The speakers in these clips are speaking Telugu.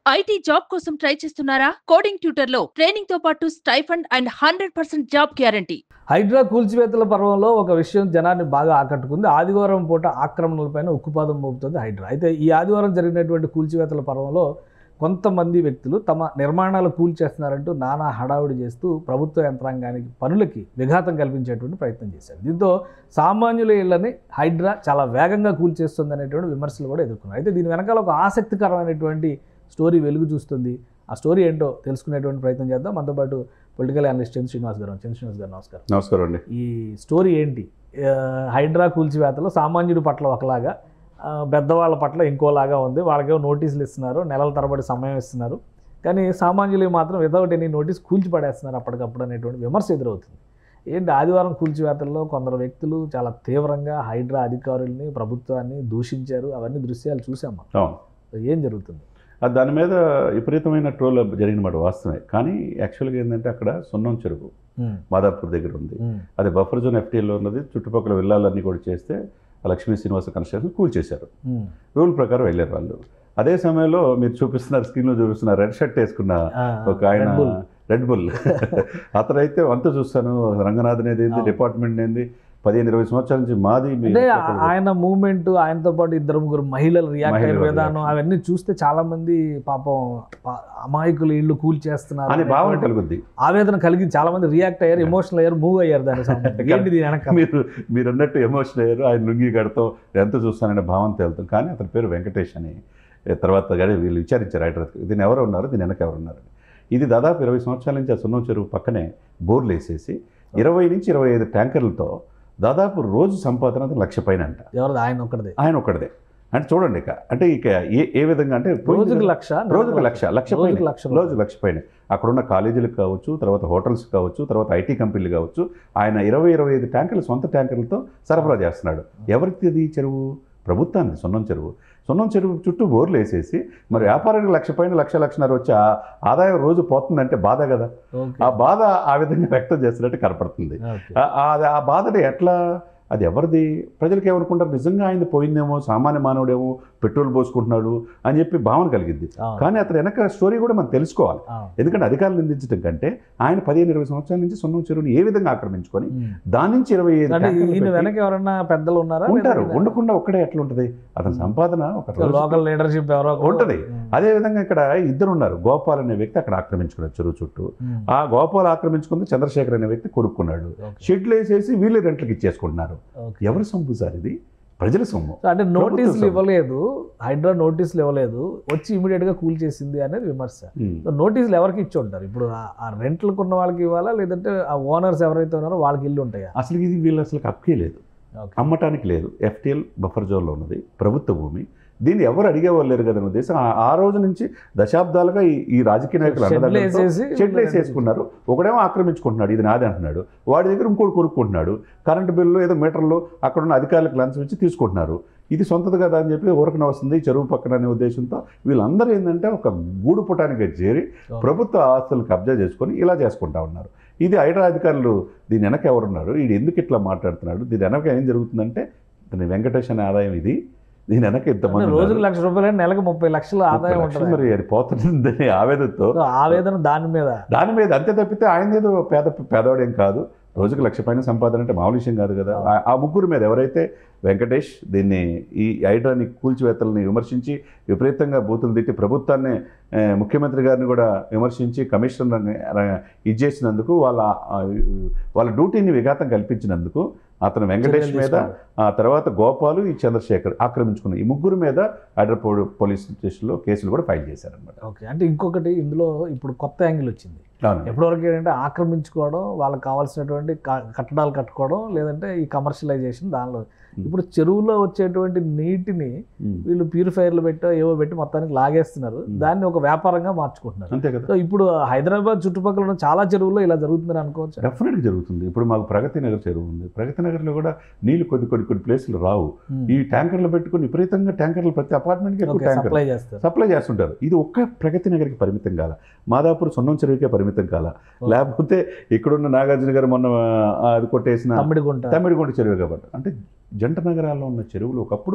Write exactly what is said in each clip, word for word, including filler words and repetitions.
ఐటీ జాబ్ కోసం ట్రై చేస్తున్నారా? కోడింగ్ ట్యూటర్‌లో ట్రైనింగ్‌తో పాటు stipend and hundred percent job guarantee. Hydraa కూల్చివేతల పర్వంలో ఒక విషయం జనాన్ని బాగా ఆకట్టుకుంది. ఆదివారం పూట ఆక్రమణలపైన ఉక్కుపాదం మోపుతుంది హైడ్రా. అయితే ఈ ఆదివారం జరిగినటువంటి కూల్చివేతల పర్వంలో కొంతమంది వ్యక్తులు తమ నిర్మాణాలు కూల్చేస్తున్నారంటూ నానా హడావుడి చేస్తూ ప్రభుత్వ యంత్రాంగానికి పనులకి విఘాతం కల్పించేటువంటి ప్రయత్నం చేశారు. దీంతో సామాన్యుల ఇళ్లని హైడ్రా చాలా వేగంగా కూల్చేస్తుంది అనేటువంటి విమర్శలు కూడా ఎదుర్కొన్నారు. అయితే దీని వెనకాల ఒక ఆసక్తికరమైనటువంటి స్టోరీ వెలుగు చూస్తుంది. ఆ స్టోరీ ఏంటో తెలుసుకునేటువంటి ప్రయత్నం చేద్దాం. మనతో పాటు పొలిటికల్ అనలిస్ట్ చంద్ర శ్రీనివాస్ గారు. చంద్ర శ్రీనివాస్ గారు నమస్కారం. నమస్కారం అండి. ఈ స్టోరీ ఏంటి? హైడ్రా కూల్చివేతలో సామాన్యుడి పట్ల ఒకలాగా, పెద్దవాళ్ళ పట్ల ఇంకోలాగా ఉంది. వాళ్ళకేమో నోటీసులు ఇస్తున్నారు, నెలల తరబడి సమయం ఇస్తున్నారు, కానీ సామాన్యులు మాత్రం వితౌట్ ఎనీ నోటీస్ కూల్చి పడేస్తున్నారు అప్పటికప్పుడు అనేటువంటి విమర్శ ఎదురవుతుంది. ఏంటి ఆదివారం కూల్చివేతల్లో కొందరు వ్యక్తులు చాలా తీవ్రంగా హైడ్రా అధికారుల్ని, ప్రభుత్వాన్ని దూషించారు. అవన్నీ దృశ్యాలు చూసాం. ఏం జరుగుతుంది? దాని మీద విపరీతమైన ట్రోల్ జరిగినమాట వాస్తవమే. కానీ యాక్చువల్గా ఏంటంటే అక్కడ సున్నం చెరువు మాదాపూర్ దగ్గర ఉంది. అది బఫర్ జోన్ ఎఫ్టీఎల్లో ఉన్నది. చుట్టుపక్కల విల్లాలన్నీ కూడా చేస్తే లక్ష్మీ శ్రీనివాస కన్స్ట్రక్షన్ కూల్చేశారు. రూల్ ప్రకారం వెళ్ళారు వాళ్ళు. అదే సమయంలో మీరు చూపిస్తున్నారు, స్క్రీన్లో చూపిస్తున్నారు, రెడ్ షర్ట్ వేసుకున్న ఒక ఆయన, రెడ్ బుల్ అతనైతే అంతా చూస్తాను, రంగనాథన్ ఏంది, డిపార్ట్మెంట్ ఏంది, పదిహేను ఇరవై సంవత్సరాల నుంచి మాది. ఆయన మూవ్మెంట్, ఆయనతో పాటు ఇద్దరు ముగ్గురు మహిళలు రియాక్ట్ అయిన విధానం అవన్నీ చూస్తే చాలా మంది పాపం అమాయకులు ఇళ్ళు కూల్ చేస్తున్నారు అనే భావన కలుగుద్ది, ఆవేదన కలిగింది. చాలా మంది రియాక్ట్ అయ్యారు, ఎమోషనల్ అయ్యారు, మూవ్ అయ్యారు. దాని మీరు మీరు అన్నట్టు ఎమోషనల్ అయ్యారు. ఆయన లుంగి కడతాం, ఎంత చూస్తాననే భావన తేలుతాం. కానీ అతని పేరు వెంకటేష్ అని. తర్వాత కానీ వీళ్ళు విచారించారు హైదరాబాద్, దీని ఎవరు ఉన్నారు, దీని వెనక ఎవరు ఉన్నారు. ఇది దాదాపు ఇరవై సంవత్సరాల నుంచి ఆ సున్నం చెరువు పక్కనే బోర్లు వేసేసి ఇరవై నుంచి ఇరవై ఐదు ట్యాంకర్లతో దాదాపు రోజు సంపాదన లక్ష పైన అంట. ఎవరిది? ఆయన ఒక్కడిదే. ఆయన ఒక్కడిదే. అంటే చూడండి ఇక, అంటే ఇక ఏ ఏ విధంగా అంటే రోజుకి లక్ష, రోజుకి లక్ష లక్ష పైన రోజు లక్ష పైన అక్కడున్న కాలేజీలకు కావచ్చు, తర్వాత హోటల్స్ కావచ్చు, తర్వాత ఐటీ కంపెనీలు కావచ్చు, ఆయన ఇరవై ఇరవై ఐదు ట్యాంకర్లు సొంత ట్యాంకర్లతో సరఫరా చేస్తున్నాడు. ఎవరికి ఇది చెరువు? ప్రభుత్వాన్ని. సున్నం చెరువు. సున్నం చెరువు చుట్టూ బోర్లు వేసేసి మరి వ్యాపారానికి లక్ష పైన లక్ష లక్షన్నర వచ్చి ఆదాయం రోజు పోతుందంటే బాధ కదా. ఆ బాధ ఆ విధంగా వ్యక్తం చేస్తున్నట్టు కనపడుతుంది. ఆ బాధని ఎట్లా, అది ఎవరిది? ప్రజలకు ఏమనుకుంటారు, నిజంగా ఆయన పోయిందేమో, సామాన్య మానవుడేమో పెట్రోల్ పోసుకుంటున్నాడు అని చెప్పి భావన కలిగింది. కానీ అతను వెనక స్టోరీ కూడా మనం తెలుసుకోవాలి. ఎందుకంటే అధికారులు నిందించడం కంటే ఆయన పదిహేను ఇరవై సంవత్సరాల నుంచి సున్నం చెరువుని ఏ విధంగా ఆక్రమించుకొని దాని నుంచి ఇరవై ఐదు వెనక ఎవరన్నా పెద్దలు ఉన్నారా? ఉంటారు. ఉండకుండా ఒక్కడే ఎట్లా ఉంటుంది అతని సంపాదన? ఒక లోకల్ లీడర్షిప్ ఎవరో ఉంటుంది. అదేవిధంగా ఇక్కడ ఇద్దరు ఉన్నారు. గోపాల్ అనే వ్యక్తి అక్కడ ఆక్రమించుకున్నాడు చెరువు చుట్టూ. ఆ గోపాల్ ఆక్రమించుకుంది చంద్రశేఖర్ అనే వ్యక్తి కొనుక్కున్నాడు. షెడ్లు వేసేసి వీళ్ళు రెంట్లకి ఇచ్చేసుకుంటున్నారు. ఎవరి సొమ్ము సార్ ఇది? ప్రజల సొమ్ము. అంటే నోటీసులు ఇవ్వలేదు, హైడ్రా నోటీసులు ఇవ్వలేదు, వచ్చి ఇమీడియట్ గా కూల్ చేసింది అనేది విమర్శ. నోటీసులు ఎవరికి ఇచ్చి ఉంటారు? ఇప్పుడు ఆ రెంట్లకు ఉన్న వాళ్ళకి ఇవ్వాలా, లేదంటే ఆ ఓనర్స్ ఎవరైతే ఉన్నారో వాళ్ళకి ఇల్లు ఉంటాయా? అసలు ఇది వీళ్ళు అసలు అప్పకే లేదు, అమ్మటానికి లేదు. ఎఫ్టీఎల్ బఫర్ జోన్లో ఉన్నది, ప్రభుత్వ భూమి. దీన్ని ఎవరు అడిగేవాళ్ళు లేరు కదా ఉద్దేశం. ఆ రోజు నుంచి దశాబ్దాలుగా ఈ రాజకీయ నాయకులు షెడ్లు వేసేసుకున్నారు. ఒకడేమో ఆక్రమించుకుంటున్నాడు, ఇది నాది అంటున్నాడు. వాడి దగ్గర ఇంకోటి కొనుక్కుంటున్నాడు. కరెంటు బిల్లు ఏదో మీటర్లు అక్కడున్న అధికారులకు లంచం ఇచ్చి తీసుకుంటున్నారు. ఇది సొంతది కదా అని చెప్పి ఊరకన వస్తుంది చెరువు పక్కన అనే ఉద్దేశంతో వీళ్ళందరూ ఏంటంటే ఒక గూడు పుటానికి చేరి ప్రభుత్వ ఆస్తులు కబ్జా చేసుకొని ఇలా చేసుకుంటా ఉన్నారు. ఇది హైడ్రా అధికారులు దీని వెనక ఎవరున్నారు, ఇది ఎందుకు ఇట్లా మాట్లాడుతున్నాడు, దీని వెనక ఏం జరుగుతుందంటే దీని వెంకటేష్ అనే ఆదాయం ఇది. దీని వెనక ఇంతమంది రోజుకి లక్ష రూపాయలు, నెలకు ముప్పై లక్షల ఆదాయం ఉంటుంది. మరి అది పోతుందని ఆవేదనతో ఆవేదన దాని మీద దాని మీద అంతే తప్పితే ఆయన ఏదో పేద పేదవాడేం కాదు. రోజుకి లక్ష పైన సంపాదన అంటే మామూలు విషయం కాదు కదా. ఆ ముగ్గురు మీద ఎవరైతే వెంకటేష్ దీన్ని ఈ హైడ్రాని కూల్చివేతల్ని విమర్శించి విపరీతంగా బూతులు తిట్టి ప్రభుత్వాన్ని, ముఖ్యమంత్రి గారిని కూడా విమర్శించి కమిషనర్ని ఇది చేసినందుకు, వాళ్ళ వాళ్ళ డ్యూటీని విఘాతం కల్పించినందుకు అతను వెంకటేష్ మీద, ఆ తర్వాత గోపాలు, ఈ చంద్రశేఖర్ ఆక్రమించుకున్న ఈ ముగ్గురు మీద హైదరాబాద్ పోలీస్ స్టేషన్లో కేసులు కూడా ఫైల్ చేశారనమాట. ఓకే. అంటే ఇంకొకటి ఇందులో ఇప్పుడు కొత్త యాంగిల్ వచ్చింది. ఎప్పటివరకు ఏంటంటే ఆక్రమించుకోవడం, వాళ్ళకి కావాల్సినటువంటి కట్టడాలు కట్టుకోవడం, లేదంటే ఈ కమర్షియలైజేషన్ దానిలో. ఇప్పుడు చెరువులో వచ్చేటువంటి నీటిని వీళ్ళు ప్యూరిఫైర్లు పెట్టో ఏవో పెట్టి మొత్తానికి లాగేస్తున్నారు, దాన్ని ఒక వ్యాపారంగా మార్చుకుంటున్నారు. అంతే కదా. సో ఇప్పుడు హైదరాబాద్ చుట్టుపక్కల ఉన్న చాలా చెరువుల్లో ఇలా జరుగుతుందని అనుకోవచ్చు. డెఫినెట్గా జరుగుతుంది. ఇప్పుడు మాకు ప్రగతి నగర్ చెరువు ఉంది. ప్రగతి నగర్లో కూడా నీళ్లు కొద్ది కొద్ది కొన్ని ప్లేసులు రావు. ఈ ట్యాంకర్లు పెట్టుకుని విపరీతంగా ట్యాంకర్లు ప్రతి అపార్ట్మెంట్కి సప్లై చేస్తారు సప్లై చేస్తుంటారు. ఇది ఒక్క ప్రగతి నగర్కి పరిమితం కాల, మాదాపూర్ సున్నం చెరువుకే పరిమితం కాల. లేకపోతే ఇక్కడున్న నాగార్జున గారు మొన్న అది కొట్టేసిన తమ్మిడిగుంట తమ్మిడిగుంట చెరువు కాబట్టి. అంటే జంట నగరాల్లో ఉన్న చెరువులు ఒకప్పుడు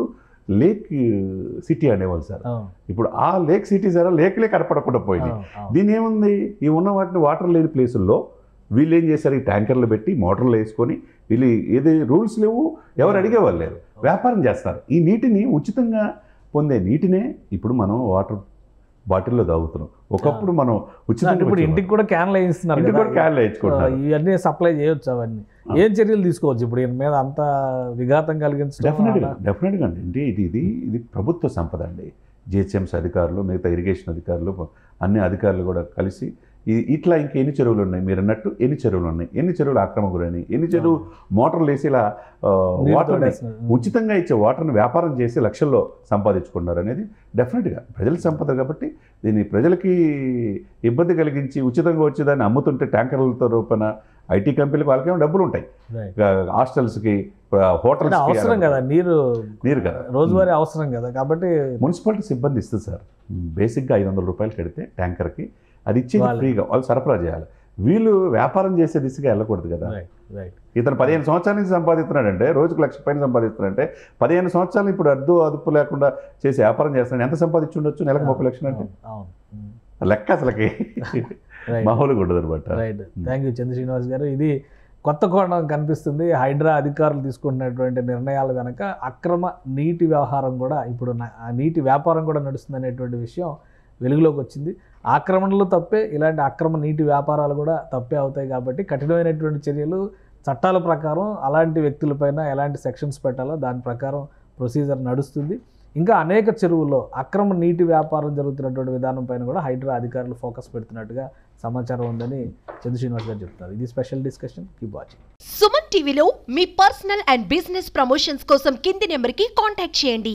లేక్ సిటీ అనేవాళ్ళు సార్. ఇప్పుడు ఆ లేక్ సిటీ సార్ లేక్లే కనపడకుండా పోయింది. దీని ఏముంది, ఈ ఉన్న వాటిని వాటర్ లేని ప్లేసుల్లో వీళ్ళు ఏం చేశారు, ఈ ట్యాంకర్లు పెట్టి మోటార్లు వేసుకొని వీళ్ళు ఏది రూల్స్ లేవు, ఎవరు అడిగేవాళ్ళు లేరు, వ్యాపారం చేస్తారు. ఈ నీటిని ఉచితంగా పొందే నీటినే ఇప్పుడు మనం వాటర్ బాటిల్లో తాగుతున్నాం. ఒకప్పుడు మనం ఉచితంగా ఇప్పుడు ఇంటికి కూడా క్యాన్లు వేయిస్తున్నారు, ఇంటికి కూడా క్యాన్లు వేయించుకుంటున్నారు. ఇవన్నీ సప్లై చేయొచ్చు. అవన్నీ ఏం చర్యలు తీసుకోవచ్చు ఇప్పుడు దీని మీద అంత విఘాతం కలిగించడం? డెఫినెట్గా డెఫినెట్గా అండి. అంటే ఇది ఇది ఇది ప్రభుత్వ సంపద అండి. జిహెచ్ఎంసీ అధికారులు, మిగతా ఇరిగేషన్ అధికారులు, అన్ని అధికారులు కూడా కలిసి ఇట్లా ఇంకా ఎన్ని చెరువులు ఉన్నాయి, మీరు అన్నట్టు ఎన్ని చెరువులు ఉన్నాయి, ఎన్ని చెరువులు ఆక్రమణ గురైనాయి, ఎన్ని చెరువు మోటార్లు వేసి ఇలా వాటర్ని ఉచితంగా ఇచ్చే వాటర్ని వ్యాపారం చేసి లక్షల్లో సంపాదించుకున్నారు అనేది డెఫినెట్గా ప్రజల సంపద. కాబట్టి దీన్ని ప్రజలకి ఇబ్బంది కలిగించి ఉచితంగా వచ్చేదాన్ని అమ్ముతుంటే ట్యాంకర్లతో రూపణ ఐటీ కంపెనీలకు వాళ్ళకేమో డబ్బులు ఉంటాయి, హాస్టల్స్కి, హోటల్స్ అవసరం కదా, నీరు నీరు కదా, రోజువారీ అవసరం కదా. కాబట్టి మున్సిపాలిటీ సిబ్బంది ఇస్తుంది సార్. బేసిక్గా ఐదు వందల రూపాయలు కడితే ట్యాంకర్కి అది ఇచ్చేది ఫ్రీగా, వాళ్ళు సరఫరా చేయాలి. వీళ్ళు వ్యాపారం చేసే దిశగా వెళ్ళకూడదు కదా. ఇతను పదిహేను సంవత్సరాల నుంచి సంపాదిస్తున్నాడంటే, రోజుకు లక్ష పైన సంపాదిస్తున్నాడంటే, పదిహేను సంవత్సరాలు ఇప్పుడు అద్దు అదుపు లేకుండా చేసి వ్యాపారం చేస్తున్నాడు, ఎంత సంపాదించి ఉండొచ్చు? నెలకు ముప్పై లక్షలు అంటే లెక్క అసలుకి మామూలుగా ఉండదు అనమాట. Right, thank you Chandra Srinivas garu. ఇది కొత్త కోణం కనిపిస్తుంది. హైడ్రా అధికారులు తీసుకుంటున్నటువంటి నిర్ణయాలు కనుక అక్రమ నీటి వ్యవహారం కూడా ఇప్పుడు నీటి వ్యాపారం కూడా నడుస్తుంది అనేటువంటి విషయం వెలుగులోకి వచ్చింది. ఆక్రమణలు తప్పే, ఇలాంటి అక్రమ నీటి వ్యాపారాలు కూడా తప్పే అవుతాయి. కాబట్టి కఠినమైనటువంటి చర్యలు చట్టాల ప్రకారం అలాంటి వ్యక్తులపైన ఎలాంటి సెక్షన్స్ పెట్టాలో దాని ప్రకారం ప్రొసీజర్ నడుస్తుంది. ఇంకా అనేక చెరువుల్లో అక్రమ నీటి వ్యాపారం జరుగుతున్నటువంటి విధానం పైన కూడా హైడ్రా అధికారులు ఫోకస్ పెడుతున్నట్టుగా సమాచారం ఉందని చంద్ర శ్రీనివాస్ గారు చెప్తున్నారు. ఇది special discussion. Keep watching. Suman టీవీలో మీ పర్సనల్ అండ్ బిజినెస్ ప్రమోషన్స్ కోసం కింది నెంబర్కి కాంటాక్ట్ చేయండి.